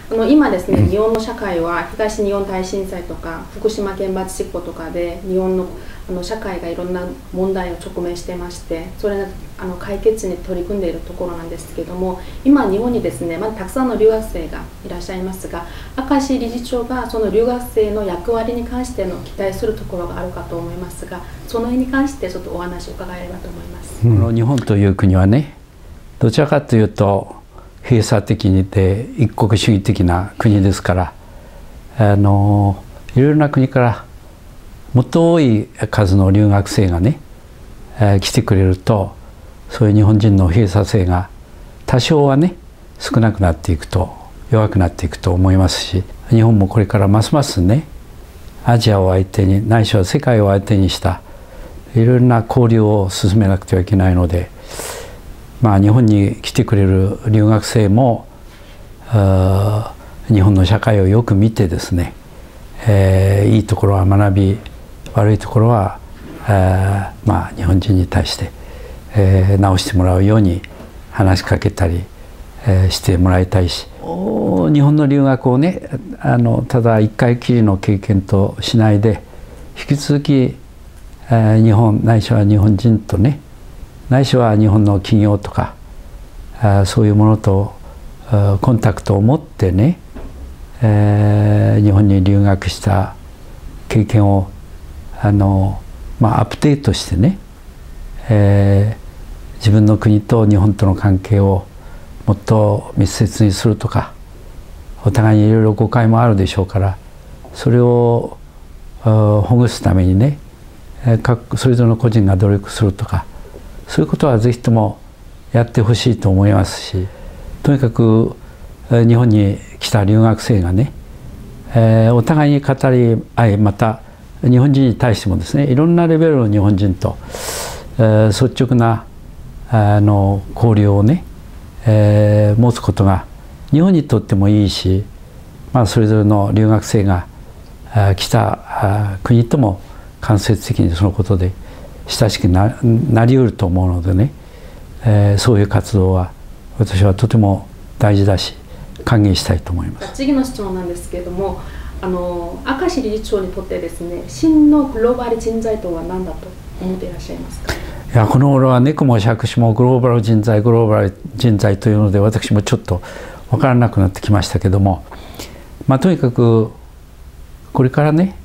今ですね、日本の社会は東日本大震災とか福島原発事故とかで日本の社会がいろんな問題を直面してまして、それ解決に取り組んでいるところなんですけども、今日本にですね、まだたくさんの留学生がいらっしゃいますが、明石理事長がその留学生の役割に関しての期待するところがあるかと思いますが、その辺に関してちょっとお話を伺えればと思います。 日本という国はね、どちらかというと閉鎖的にて一国主義的な国ですから、いろいろな国からもっと多い数の留学生がね、来てくれると、そういう日本人の閉鎖性が多少はね少なくなっていくと、弱くなっていくと思いますし、日本もこれからますますね、アジアを相手に、ないしは世界を相手にしたいろいろな交流を進めなくてはいけないので、日本に来てくれる留学生も日本の社会をよく見てですね、いいところは学び、悪いところは日本人に対して、直してもらうように話しかけたり、してもらいたいし、日本の留学をね、ただ一回きりの経験としないで、引き続き、日本ないしは日本人とね、ないしは日本の企業とかそういうものとコンタクトを持ってね、日本に留学した経験をアップデートしてね、自分の国と日本との関係をもっと密接にするとか、お互いにいろいろ誤解もあるでしょうから、それをほぐすためにね、それぞれの個人が努力するとか、そういうことはぜひともやってほしいと思いますし、とにかく日本に来た留学生がね、お互いに語り合い、また日本人に対してもですね、いろんなレベルの日本人と率直な交流をね、持つことが日本にとってもいいし、それぞれの留学生が来た国とも間接的にそのことで親しくなりうると思うのでね、そういう活動は私はとても大事だし歓迎したいと思います。 次の質問なんですけれども、明石理事長にとってですね、真のグローバル人材とは何だと思っていらっしゃいますか。 いや、この頃は猫も杓子もグローバル人材というので、私もちょっと分からなくなってきましたけども、とにかくこれからね、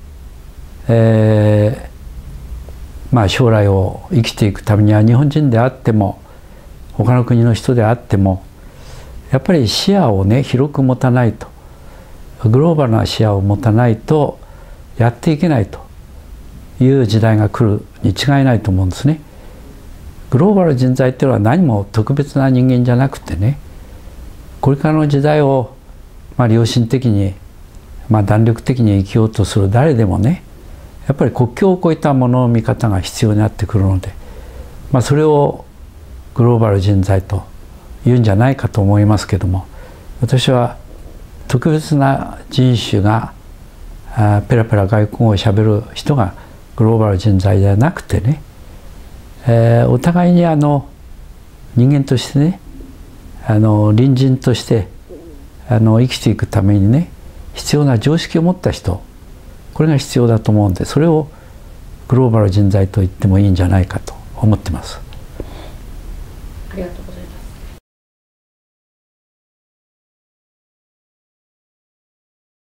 将来を生きていくためには、日本人であっても他の国の人であってもやっぱり視野をね広く持たないと、グローバルな視野を持たないとやっていけないという時代が来るに違いないと思うんですね。グローバル人材っていうのは何も特別な人間じゃなくてね、これからの時代を良心的に、弾力的に生きようとする誰でもね、やっぱり国境を越えたものの見方が必要になってくるので、それをグローバル人材と言うんじゃないかと思いますけども、私は特別な人種がペラペラ外国語をしゃべる人がグローバル人材ではなくてね、お互いに人間としてね、隣人として生きていくためにね、必要な常識を持った人、これが必要だと思うんで、それをグローバル人材と言ってもいいんじゃないかと思ってます。 ありがとうございます。